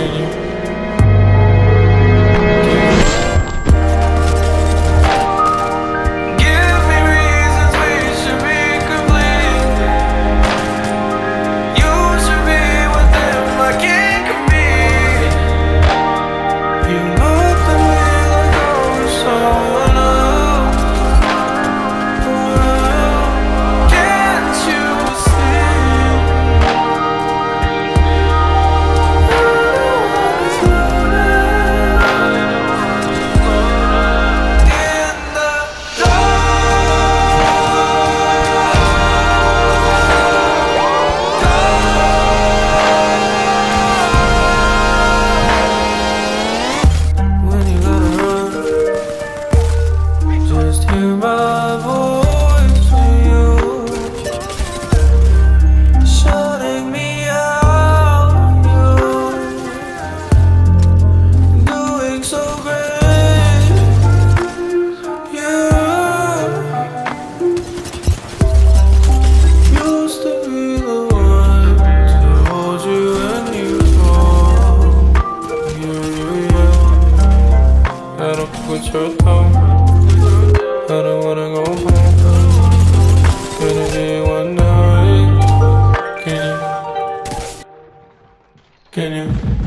Can you? Just hear my voice to you, shutting me out. You're doing so great. You used to be the one to hold you when you fall. I don't put your thumb. I don't wanna go home. Can it be one night? Can you?